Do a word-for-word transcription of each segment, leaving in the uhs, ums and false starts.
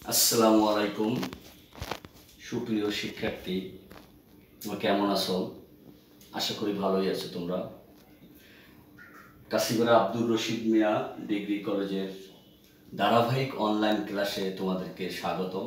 আসসালামু আলাইকুম সুপ্রিয় শিক্ষার্থী, তোমরা কেমন আছো? আশা করি ভালোই আছো তোমরা। কাশিগড়া আব্দুর রশিদ মিয়া ডিগ্রি কলেজের ধারাবাহিক অনলাইন ক্লাসে তোমাদেরকে স্বাগতম।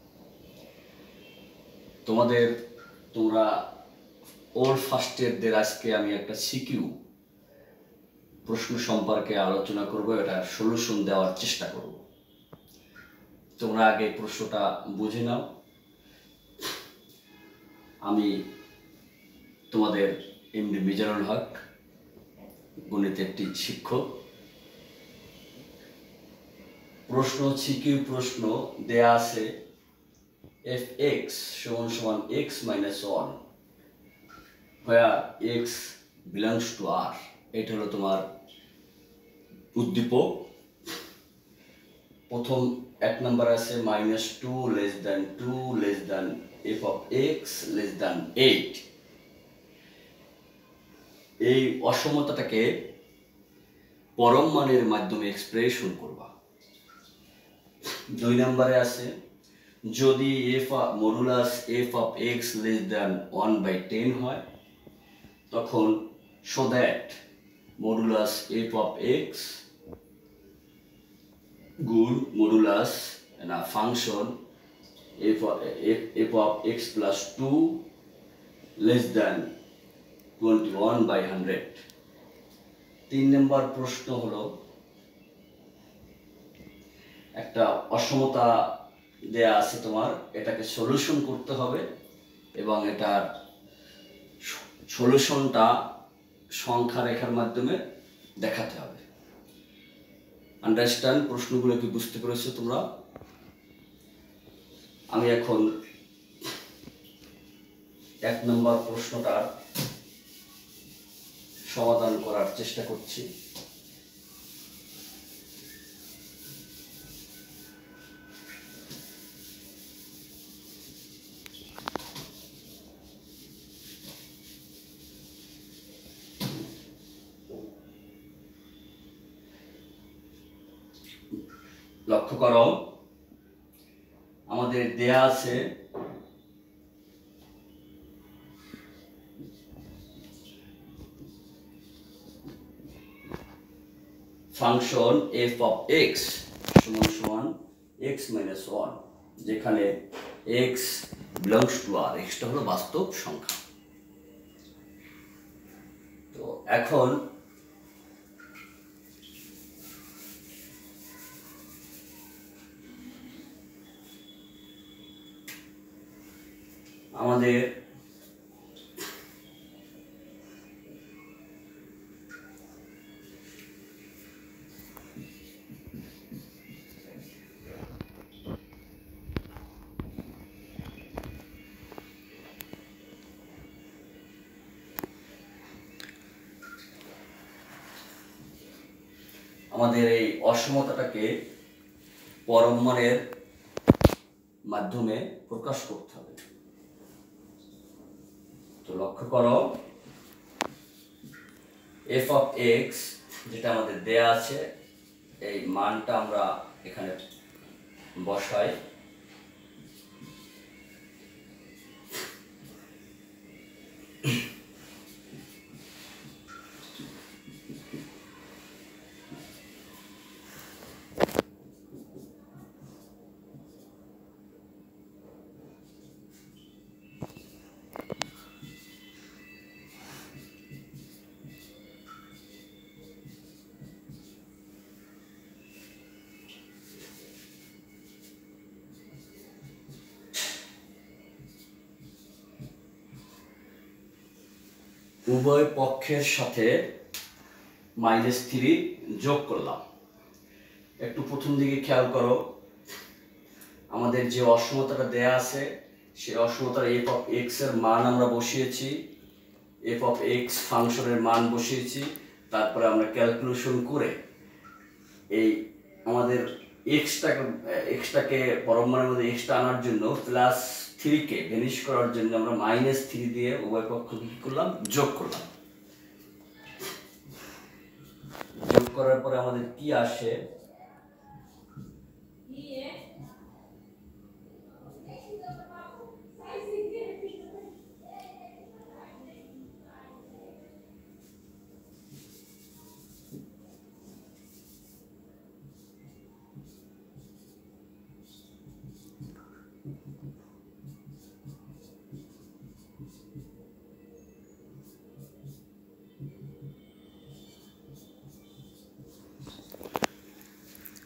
তোমাদের তোমরা ওল্ড ফার্স্ট ইয়ারদের আজকে আমি একটা সিকিউ প্রশ্ন সম্পর্কে আলোচনা করব, এটা সলিউশন দেওয়ার চেষ্টা করব। তোমরা আগে প্রশ্নটা বুঝে নাও। আমি তোমাদের এমডি মিজানুল হক, গণিতের একটি শিক্ষক। প্রশ্ন সিকিউ প্রশ্ন দেয়া আছে এফ এক্স সমান সমান X minus one where X belongs to R. এটা হলো তোমার উদ্দীপক। প্রথম এক নম্বর আছে minus two less than two less than F of X less than eight. এই অসমতাটাকে পরম মানের মাধ্যমে এক্সপ্রেশন করবা। দুই নম্বরে আছে যদি F modulus F of X less than one by ten হয়, তখন show that modulus F of X গুণ মডুলাস না function F F of x plus two less than twenty one by hundred. তিন নম্বর প্রশ্ন হলো একটা অসমতা দেয়া আছে তোমার, এটাকে সলিউশন করতে হবে এবং এটার সলিউশনটা সংখ্যা রেখার মাধ্যমে দেখাতে হবে। আন্ডারস্ট্যান্ড? প্রশ্নগুলো কি বুঝতে পেরেছো তোমরা? আমি এখন এক নম্বর প্রশ্নটার সমাধান করার চেষ্টা করছি। লক্ষ্য করো, আমাদের দেয়া আছে ফাংশন এফ অফ এক্স সমান সমান এক্স মাইনাস ওয়ান, যেখানে এক্স বিলংস টু আর। এক্সটা হলো বাস্তব সংখ্যা। তো এখন আমাদের আমাদের এই অসমতাটাকে পরম মানের মাধ্যমে প্রকাশ করতে হবে। তো লক্ষ্য করো, এফ অফ এক্স যেটা আমাদের দেয়া আছে, এই মানটা আমরা এখানে বসাই। উভয় পক্ষের সাথে মাইনাস থ্রি যোগ করলাম। একটু প্রথম দিকে খেয়াল করো, আমাদের যে অসমতাটা দেয়া আছে সেই অসমতার এফ অফ এক্স এর মান আমরা বসিয়েছি, এফ অফ এক্স ফাংশনের মান বসিয়েছি। তারপরে আমরা ক্যালকুলেশন করে এই আমাদের এক্সটাকে এক্সটাকে পরম মানের মধ্যে এক্সটা আনার জন্য প্লাস থ্রিকে ভ্যানিশ করার জন্য আমরা মাইনাস থ্রি দিয়ে উভয় পক্ষ কি করলাম, যোগ করলাম। যোগ করার পরে আমাদের কি আসে,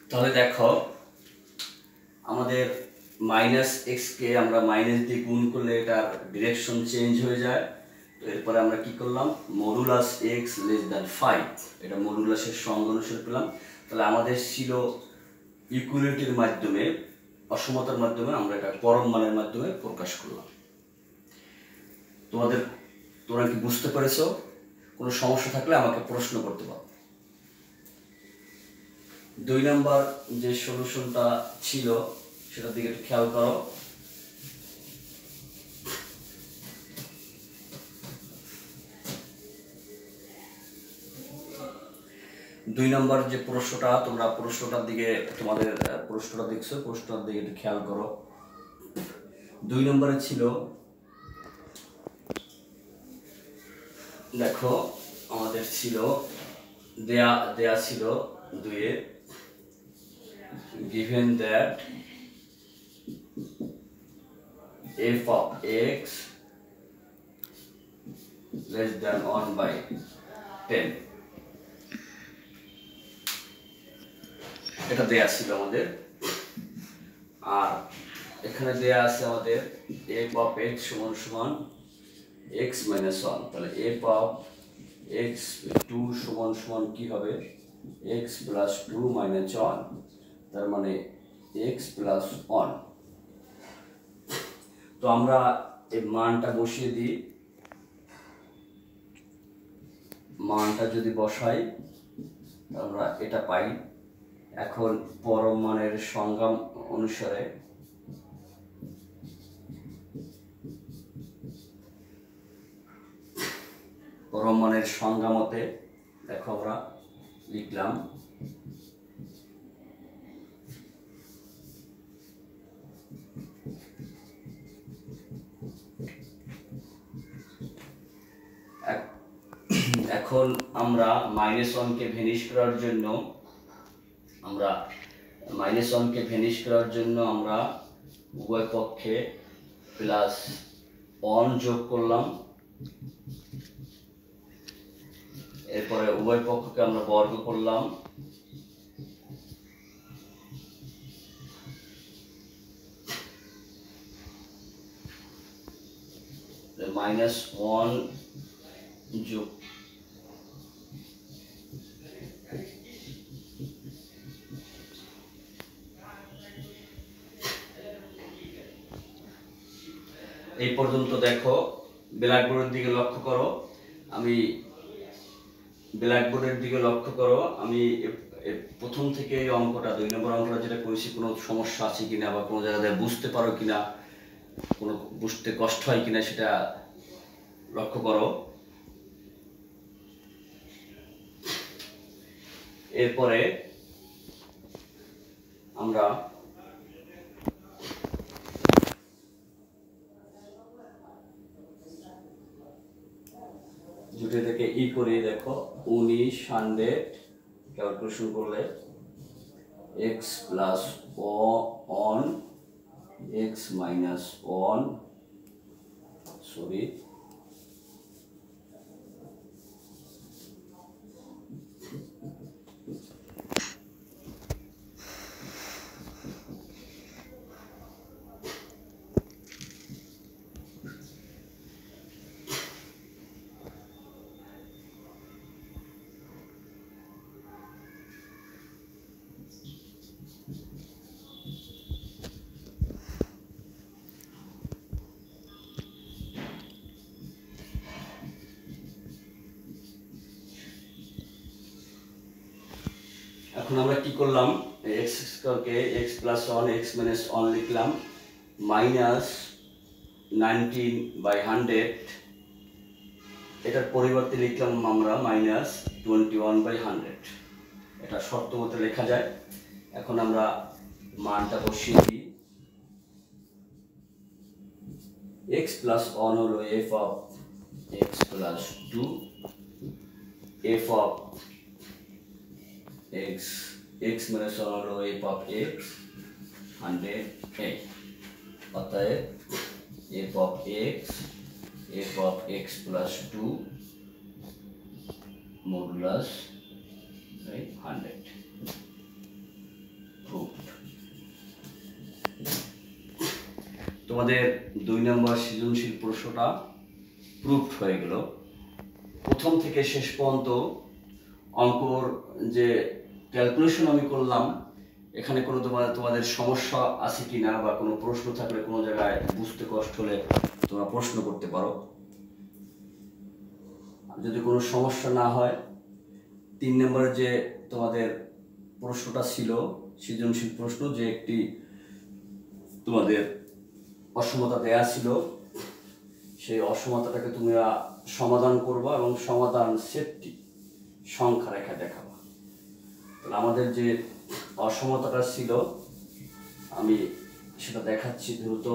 তাহলে দেখো আমাদের মাইনাস এক্স কে আমরা মাইনাস দিয়ে গুণ করলে এটার ডিরেকশন চেঞ্জ হয়ে যায়। তো এরপরে আমরা কি করলাম, modulus X less than five, এটা মডুলাসের সঙ্গ অনুসারে পেলাম। তাহলে আমাদের ছিল ইকুয়ালিটির মাধ্যমে, অসমতার মাধ্যমে আমরা এটা পরম মানের মাধ্যমে প্রকাশ করলাম। তোমাদের তোমরা কি বুঝতে পেরেছো? কোনো সমস্যা থাকলে আমাকে প্রশ্ন করতে পারো। দুই নাম্বার যে সলিউশনটা ছিল সেটার দিকে একটু খেয়াল করো। দুই নম্বর যে প্রশ্নটা, তোমরা প্রশ্নটার দিকে, তোমাদের প্রশ্নটা দেখছো, প্রশ্নটার দিকে একটু খেয়াল করো। দুই নম্বরে ছিল, দেখো আমাদের ছিল দেয়া দেয়া ছিল দুইয়ে, given that f of x less than one by ten, এটা দেয়া ছিল আমাদের। আর এখানে দেয়া আছে আমাদের f of x সমান সমান x minus one, তাহলে f of x two সমান সমান কি হবে, x plus two minus one, তার মানে x plus one। তো আমরা এই মানটা বসিয়ে দিই, মানটা যদি বসাই আমরা এটা পাই। এখন পরম মানের সংজ্ঞা অনুসারে পরম মানের সংজ্ঞা মতে দেখো আমরা লিখলাম এখন আমরা মাইনাস ওয়ানকে ভ্যানিশ করার জন্য আমরা মাইনাস ওয়ানকে ভ্যানিশ করার জন্য আমরা উভয় পক্ষে প্লাস ওয়ান যোগ করলাম। এরপরে উভয় পক্ষকে আমরা বর্গ করলাম, মাইনাস ওয়ান যোগ এই পর্যন্ত। দেখো ব্ল্যাকবোর্ডের দিকে লক্ষ্য করো, আমি ব্ল্যাকবোর্ডের দিকে লক্ষ্য করো আমি প্রথম থেকে এই অঙ্কটা, দুই নম্বর অঙ্কটা যেটা করেছি, কোনো সমস্যা আছে কিনা বা কোনো জায়গায় বুঝতে পারো কিনা, কোনো বুঝতে কষ্ট হয় কিনা সেটা লক্ষ্য করো। এরপরে আমরা জুটে থেকে ই করে দেখো উনিশ হান্ড্রেড ক্যালকুলেশন করলে x plus one x minus one sorry এখন আমরা কি করলাম, এক্স স্কয়ারকে x plus one x minus one লিখলাম, মাইনাস নাইনটিন বাই হান্ড্রেড, এটার পরিবর্তে লিখলাম আমরা minus twenty one by hundred, এটা শর্ত মতো লেখা যায়। এখন আমরা মানটা বসিয়ে দিই, এক্স প্লাস ওয়ান হলো f of x plus two, f of x x minus one হলো f of x hundred eight, অতএব f of x f of x plus two modulus one hundred। তোমাদের দুই নম্বর সৃজনশীল প্রশ্নটা প্রুফড হয়ে গেল। প্রথম থেকে শেষ পর্যন্ত অঙ্কর যে ক্যালকুলেশন আমি করলাম, এখানে কোনো তোমার তোমাদের সমস্যা আছে কি না বা কোনো প্রশ্ন থাকলে কোনো জায়গায় বুঝতে কষ্ট হলে তোমরা প্রশ্ন করতে পারো। যদি কোনো সমস্যা না হয়, তিন নম্বরের যে তোমাদের প্রশ্নটা ছিল সৃজনশীল প্রশ্ন, যে একটি তোমাদের অসমতা দেয়া ছিল, সেই অসমতাটাকে তোমরা সমাধান করবা এবং সমাধান সেটটি সংখ্যা রেখা দেখাবা। তাহলে আমাদের যে অসমতাটা ছিল আমি সেটা দেখাচ্ছি দ্রুত।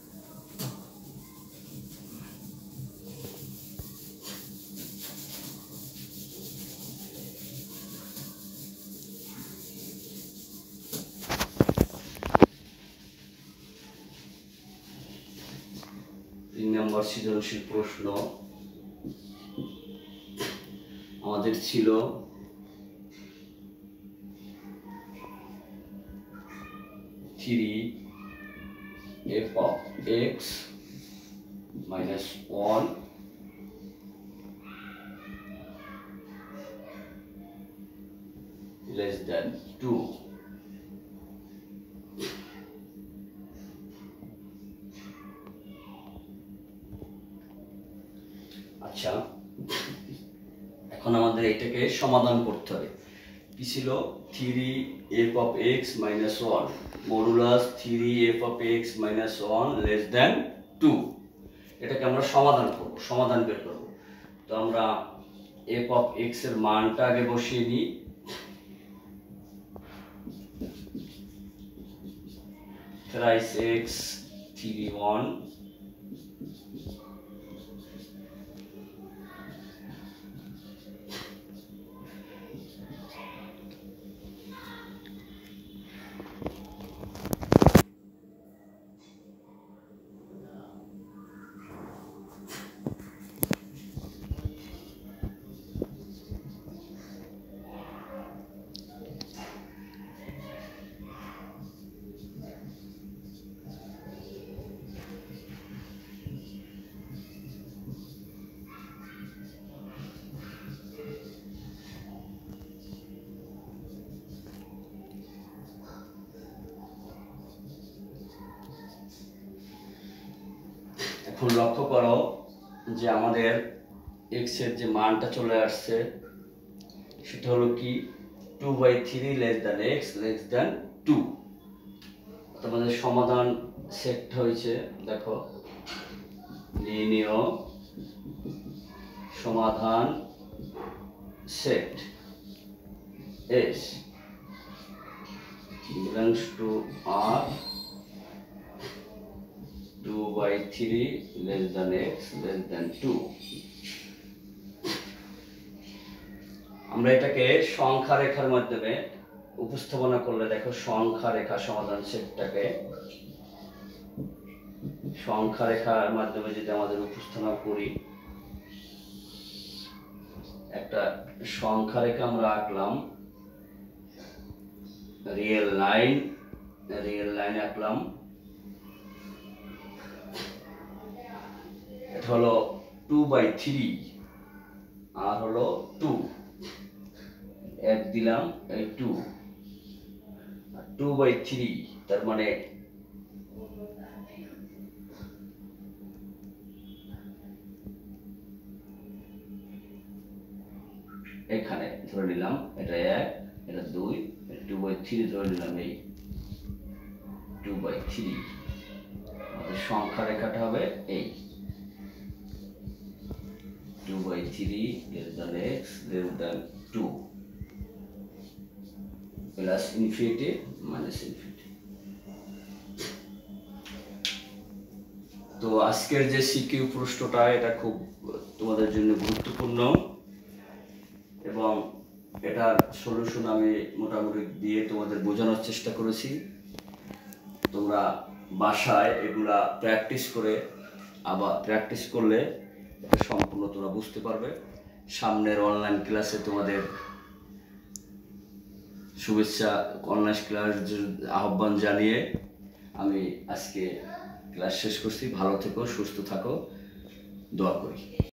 তিন নম্বর সৃজনশীল প্রশ্ন আমাদের ছিল three f of x minus one less than two. আচ্ছা, এখন আমাদের এটাকে সমাধান করতে হবে। কি ছিল? Three f of x minus one modulus three f of x minus one less than two. এটাকে আমরা সমাধান করব, সমাধান বের করব। তো আমরা এফ অফ এক্স এর মানটা আগে বসিয়ে নিই। thrice x থ্রি ওয়ান এখন লক্ষ্য করো যে আমাদের এক্স এর যে মানটা চলে আসছে সেটা হলো কি two by three less than x less than two. তোমাদের সমাধান সেট হয়েছে, দেখো লিনিয়ার সমাধান set S belongs to R two by three less than x less than two. আমরা এটাকে সংখ্যা রেখার মাধ্যমে উপস্থাপনা করলে, দেখো সংখ্যা রেখা সমাধান সেটটাকে সংখ্যা রেখার মাধ্যমে যদি আমাদের উপস্থাপনা করি, একটা সংখ্যা রেখা আমরা আঁকলাম, রিয়েল লাইন রিয়েল লাইন আঁকলাম। এটা হলো টু বাই থ্রি আর হলো টু, এক দিলাম এই two R two by three, তার মানে এখানে ধরে নিলাম এটা এক, এটা দুই, টু বাই থ্রি ধরে নিলাম, এই টু বাই থ্রি। আমাদের সংখ্যা রেখাটা হবে এই two by three less than x less than two plus infinity minus infinity. তো আজকের যে সিকিউ প্রশ্নটা এটা খুব তোমাদের জন্য গুরুত্বপূর্ণ এবং এটার সলিউশন আমি মোটামুটি দিয়ে তোমাদের বোঝানোর চেষ্টা করেছি। তোমরা বাসায় এগুলা প্র্যাকটিস করে আবার প্র্যাকটিস করলে এটা সম্পূর্ণ তোমরা বুঝতে পারবে। সামনের অনলাইন ক্লাসে তোমাদের শুভেচ্ছা, অনলাইন ক্লাস আহ্বান জানিয়ে আমি আজকে ক্লাস শেষ করছি। ভালো থেকো, সুস্থ থাকো, দোয়া করি।